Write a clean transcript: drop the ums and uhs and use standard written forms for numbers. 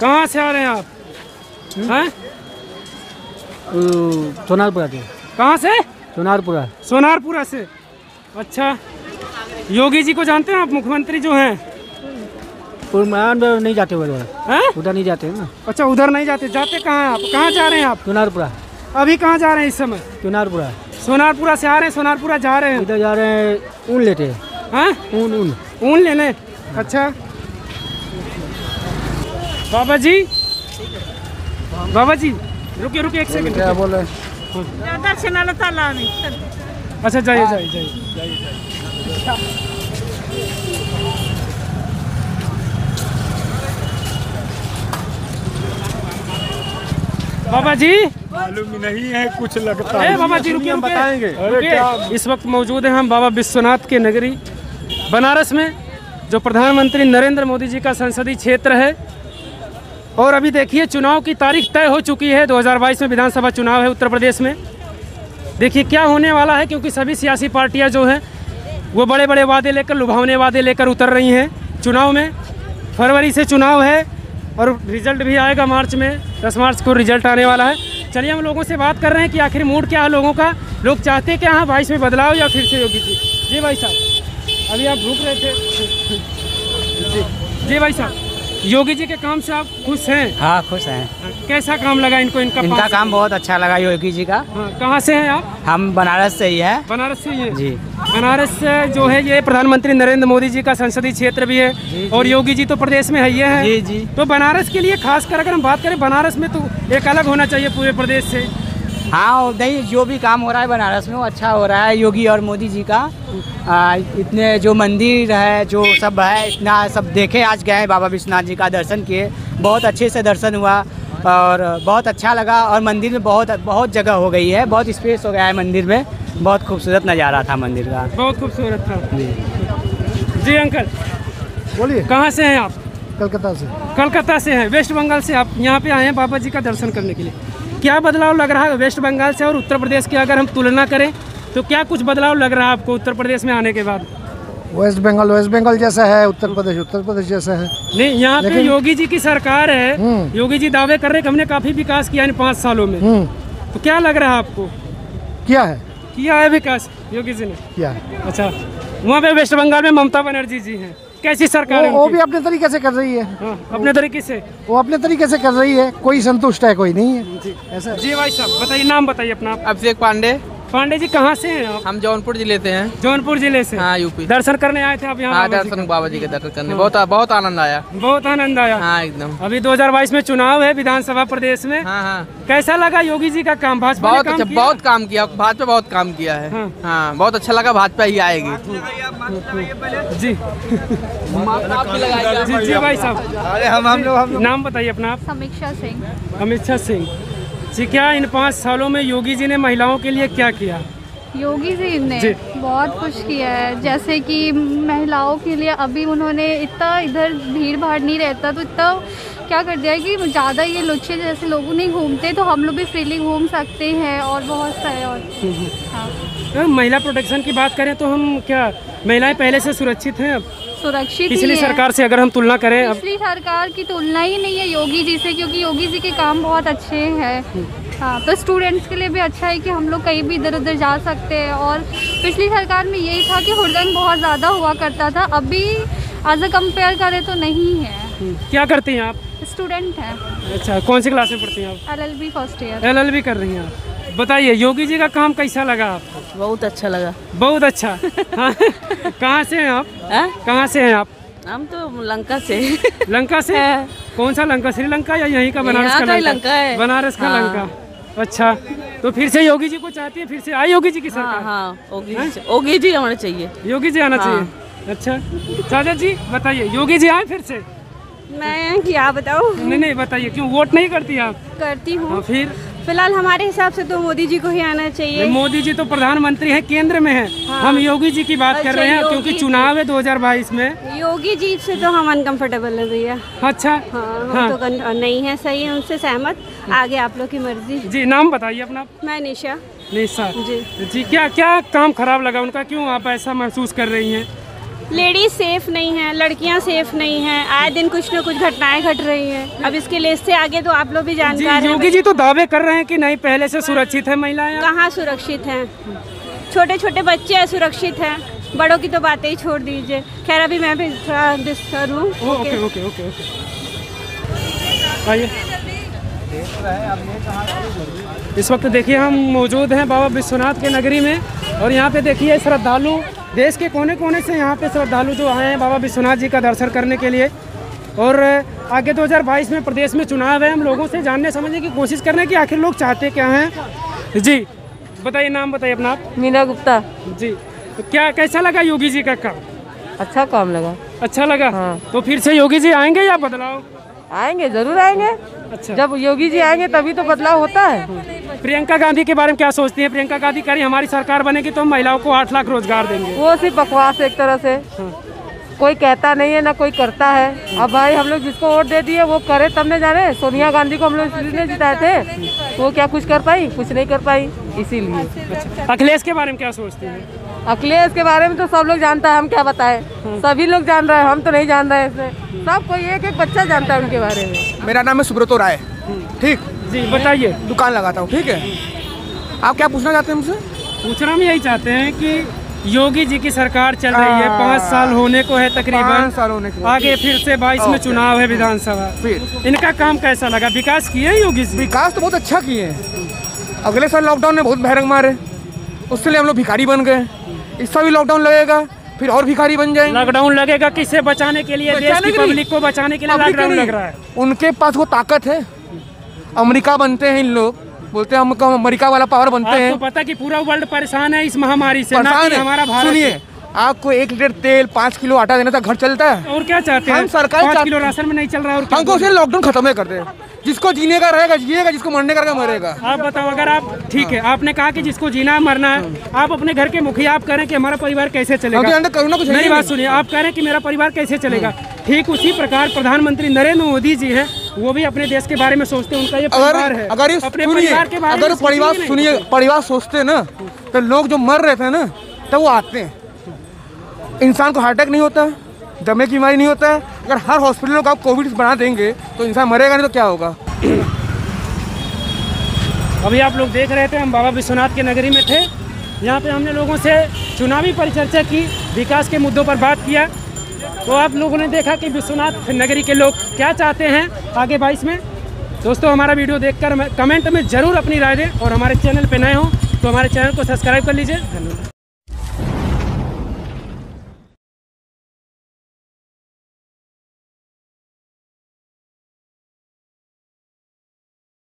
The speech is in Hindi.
कहाँ से आ रहे हैं आप? हैं? सोनारपुरा से। कहाँ से? सोनारपुरा। सोनारपुरा से। अच्छा, योगी जी को जानते हैं आप, मुख्यमंत्री जो हैं? उधर नहीं जाते उधर। हैं? उधर नहीं जाते हैं ना। अच्छा, उधर नहीं जाते। जाते कहाँ हैं आप? कहाँ जा रहे हैं आप? सोनारपुरा। अभी कहाँ जा रहे हैं इस समय? सोनारपुरा। सोनारपुरा से आ रहे हैं, सोनारपुरा जा रहे हैं। इधर जा रहे हैं, ऊन लेते हैं। हैं? ऊन लेने। अच्छा बाबा जी, रुकिए एक सेकंड। क्या बोल रहे हैं? अच्छा जाइए। बाबा जी मालूम नहीं है, कुछ लगता है। बाबा जी रुकिए, बताएंगे। इस वक्त मौजूद हैं हम बाबा विश्वनाथ के नगरी बनारस में, जो प्रधानमंत्री नरेंद्र मोदी जी का संसदीय क्षेत्र है। और अभी देखिए, चुनाव की तारीख तय हो चुकी है। 2022 में विधानसभा चुनाव है उत्तर प्रदेश में। देखिए क्या होने वाला है, क्योंकि सभी सियासी पार्टियां जो हैं वो बड़े बड़े वादे लेकर, लुभावने वादे लेकर उतर रही हैं चुनाव में। फरवरी से चुनाव है और रिजल्ट भी आएगा मार्च में। 10 मार्च को रिजल्ट आने वाला है। चलिए हम लोगों से बात कर रहे हैं कि आखिर मूड क्या है लोगों का। लोग चाहते क्या हैं, 22 में बदलाव या फिर से योगी जी? जी भाई साहब, अभी आप भूख रहे थे। जी भाई साहब, योगी जी के काम से आप खुश हैं? हाँ खुश हैं। कैसा काम लगा इनको? इनका काम बहुत अच्छा लगा योगी जी का। हाँ, कहाँ से हैं आप? हम बनारस से ही हैं। बनारस से ही हैं? जी। बनारस से जो है ये प्रधानमंत्री नरेंद्र मोदी जी का संसदीय क्षेत्र भी है। जी। और योगी जी तो प्रदेश में है ही है। जी जी। तो बनारस के लिए खासकर अगर हम बात करें, बनारस में तो एक अलग होना चाहिए पूरे प्रदेश से। हाँ नहीं, जो भी काम हो रहा है बनारस में वो अच्छा हो रहा है योगी और मोदी जी का। इतने जो मंदिर है, जो सब है, इतना सब देखे। आज गए बाबा विश्वनाथ जी का दर्शन किए, बहुत अच्छे से दर्शन हुआ और बहुत अच्छा लगा। और मंदिर में बहुत जगह हो गई है, बहुत स्पेस हो गया है मंदिर में। बहुत खूबसूरत नज़ारा था मंदिर का। बहुत खूबसूरत था। जी जी अंकल बोलिए। कहाँ से हैं आप? कलकत्ता से। कलकत्ता से हैं, वेस्ट बंगाल से। आप यहाँ पे आए हैं बाबा जी का दर्शन करने के लिए। क्या बदलाव लग रहा है वेस्ट बंगाल से और उत्तर प्रदेश की अगर हम तुलना करें तो क्या कुछ बदलाव लग रहा है आपको उत्तर प्रदेश में आने के बाद? वेस्ट बंगाल जैसा है, उत्तर प्रदेश जैसा है। नहीं, यहाँ पे योगी जी की सरकार है। योगी जी दावे कर रहे हैं कि हमने काफी विकास किया इन 5 सालों में। तो क्या लग रहा है आपको? किया है विकास योगी जी ने? किया है। अच्छा, वहाँ पे वेस्ट बंगाल में ममता बनर्जी जी हैं। कैसी सरकार है वो भी अपने तरीके से कर रही है। हाँ, अपने तरीके से। वो अपने तरीके से कर रही है, कोई संतुष्ट है कोई नहीं है। जी ऐसा। जी भाई साहब बताइए, नाम बताइए अपना। अभिषेक पांडे। पांडे जी कहाँ से हैं आप? हम जौनपुर जिले से हैं। जौनपुर जिले से? हाँ, यूपी। दर्शन करने आए थे आप यहाँ? हाँ, दर्शन बाबा जी के दर्शन करने बहुत आनंद आया। बहुत आनंद आया। हाँ एकदम। अभी 2022 में चुनाव है विधानसभा प्रदेश में। हाँ। कैसा लगा योगी जी का काम? भाजपा बहुत अच्छा, बहुत काम किया। भाजपा बहुत काम किया है। हाँ, बहुत अच्छा लगा। भाजपा ही आएगी। जी जी भाई साहब, अरे हम लोग नाम बताइए अपना। समीक्षा सिंह। अमित सिंह जी, क्या इन 5 सालों में योगी जी ने महिलाओं के लिए क्या किया? योगी जी ने बहुत कुछ किया है। जैसे कि महिलाओं के लिए अभी उन्होंने इतना इधर भीड़ भाड़ नहीं रहता, तो इतना क्या कर दिया है कि ज़्यादा ये लुच्चे जैसे लोग नहीं घूमते, तो हम लोग भी फ्रीली घूम सकते हैं। और बहुत सारे और हाँ। महिला प्रोटेक्शन की बात करें तो हम क्या महिलाएं पहले से सुरक्षित हैं? अब सुरक्षित पिछली सरकार से अगर हम तुलना करें, पिछली सरकार की तुलना ही नहीं है योगी जी से, क्योंकि योगी जी के काम बहुत अच्छे हैं। हाँ, तो स्टूडेंट्स के लिए भी अच्छा है कि हम लोग कहीं भी इधर उधर जा सकते हैं। और पिछली सरकार में यही था कि हुड़दंग बहुत ज़्यादा हुआ करता था। अभी एज अ कंपेयर करें तो नहीं है। क्या करती हैं आप? स्टूडेंट हैं। अच्छा, कौन सी क्लास में पढ़ती हैं आप? LLB first year. LLB कर रही हैं आप। बताइए योगी जी का काम कैसा लगा आपको? बहुत अच्छा लगा। बहुत अच्छा। हाँ। कहाँ से हैं आप? कहाँ से हैं आप? हम तो लंका से। लंका से? कौन सा लंका? श्रीलंका या यहीं का बनारस का लंका है? बनारस का लंका। अच्छा, तो फिर से योगी जी को चाहती है? फिर से आए योगी जी की सरकार? हाँ, योगी जी हमारे चाहिए। योगी जी आना चाहिए। अच्छा चाचा जी बताइए, योगी जी आए फिर से? मैं क्या बताऊँ? नहीं बताइए, क्यों वोट नहीं करती आप? करती हूँ। फिर फिलहाल हमारे हिसाब से तो मोदी जी को ही आना चाहिए। मोदी जी तो प्रधानमंत्री हैं, केंद्र में हैं। हाँ। हम योगी जी की बात कर रहे हैं क्योंकि चुनाव है 2022 में। योगी जी से तो हम अनकंफर्टेबल है भैया। अच्छा। हाँ। तो नहीं है, सही है, उनसे सहमत। आगे आप लोग की मर्जी। जी नाम बताइए अपना। मैं निशा जी। क्या क्या काम खराब लगा उनका, क्यों आप ऐसा महसूस कर रही हैं? लेडीज सेफ नहीं है, लड़कियां सेफ नहीं हैं, आए दिन कुछ न कुछ घटनाएं घट रही हैं। अब इसके लिस्ट से आगे तो आप लोग भी जानकार हैं। योगी जी तो दावे कर रहे हैं कि नहीं पहले से सुरक्षित है महिलाएं। कहाँ सुरक्षित हैं? छोटे छोटे बच्चे असुरक्षित हैं, बड़ों की तो बातें ही छोड़ दीजिए। खैर अभी मैं भी थोड़ा डिस्टर्ब हूँ। ओके ओके ओके ओके आइए। इस वक्त देखिए हम मौजूद हैं बाबा विश्वनाथ के नगरी में, और यहाँ पे देखिए श्रद्धालु देश के कोने कोने से यहाँ पे श्रद्धालु जो आए हैं बाबा विश्वनाथ जी का दर्शन करने के लिए। और आगे 2022 में प्रदेश में चुनाव है, हम लोगों से जानने समझने की कोशिश कर रहे हैं कि आखिर लोग चाहते क्या हैं। जी बताइए, नाम बताइए अपना। मीना गुप्ता। जी तो क्या कैसा लगा योगी जी का काम? अच्छा काम लगा। अच्छा लगा। हाँ। तो फिर से योगी जी आएंगे या बदलाव? आएंगे, जरूर आएंगे। अच्छा, जब योगी जी आएंगे तभी तो बदलाव होता है। प्रियंका गांधी के बारे में क्या सोचती हैं? प्रियंका गांधी कह रही हमारी सरकार बनेगी तो हम महिलाओं को 8 लाख रोजगार देंगे। वो सिर्फ बकवास एक तरह से। कोई कहता नहीं है ना कोई करता है। अब भाई हम लोग जिसको वोट दे दिए वो करे तब ने जाने। सोनिया गांधी को हम लोग इसलिए जिताए थे, वो क्या कुछ कर पाई? कुछ नहीं कर पाई, इसीलिए। अखिलेश के बारे में क्या सोचती हैं? अखिलेश के बारे में तो सब लोग जानता है, हम क्या बताएं। सभी लोग जान रहे हैं, हम तो नहीं जान रहे हैं। सब कोई एक एक बच्चा जानता है उनके बारे में। मेरा नाम है सुब्रतो राय। ठीक जी बताइए। दुकान लगाता हूँ। ठीक है, आप क्या पूछना चाहते हैं मुझसे? पूछना हम यही चाहते हैं कि योगी जी की सरकार चल रही है, 5 साल होने को है तकरीबन। 5 साल होने को। आगे फिर से 22 में चुनाव है विधानसभा। फिर इनका काम कैसा लगा? विकास किए हैं योगी जी? विकास तो बहुत अच्छा किए हैं। अगले साल लॉकडाउन में बहुत भयंकर मारे, उसके लिए हम लोग भिखारी बन गए। इस साल भी लॉकडाउन लगेगा, फिर और भिखारी बन जाएंगे। लॉकडाउन लगेगा किसे बचाने के लिए? देश की पब्लिक को बचाने के लिए लॉकडाउन लग रहा है। उनके पास वो ताकत है। अमेरिका बनते हैं इन लोग, बोलते हैं हमको अमेरिका वाला पावर बनते हैं। आपको पता कि पूरा वर्ल्ड परेशान है इस महामारी से, ना परेशान कि है। हमारा भारत। सुनिए, आपको 1 लीटर तेल 5 किलो आटा देना था, घर चलता है? और क्या चाहते हैं? हम सरकार 5 किलो राशन में नहीं चल रहा है और क्या हमको उसे लॉकडाउन खत्म ही कर दे। जिसको जीने का रहेगा जिएगा, जिसको मरने का रहेगा मरेगा। आप बताओ, अगर आप ठीक है, आपने कहा कि जिसको जीना है मरना है, आप अपने घर के मुखिया, आप कह रहे हैं कि हमारा परिवार कैसे चलेगा? करुणा कुछ मेरी बात सुनिए, आप कह रहे हैं कि मेरा परिवार कैसे चलेगा। ठीक उसी प्रकार प्रधानमंत्री नरेंद्र मोदी जी हैं, वो भी अपने देश के बारे में सोचते हैं। उनका ये परिवार है। अगर अपने परिवार के बारे में अगर परिवार सुनिए, परिवार सोचते ना तो लोग जो मर रहे थे ना तो वो आते हैं। इंसान को हार्ट अटैक नहीं होता, दमे की बीमारी नहीं होता है। अगर हर हॉस्पिटल को आप कोविड बना देंगे तो इंसान मरेगा नहीं तो क्या होगा? अभी आप लोग देख रहे थे, हम बाबा विश्वनाथ के नगरी में थे। यहाँ पे हमने लोगों से चुनावी परिचर्चा की, विकास के मुद्दों पर बात किया। तो आप लोगों ने देखा कि विश्वनाथ नगरी के लोग क्या चाहते हैं आगे 22 में। दोस्तों हमारा वीडियो देखकर कमेंट में ज़रूर अपनी राय दें, और हमारे चैनल पे नए हो तो हमारे चैनल को सब्सक्राइब कर लीजिए। धन्यवाद।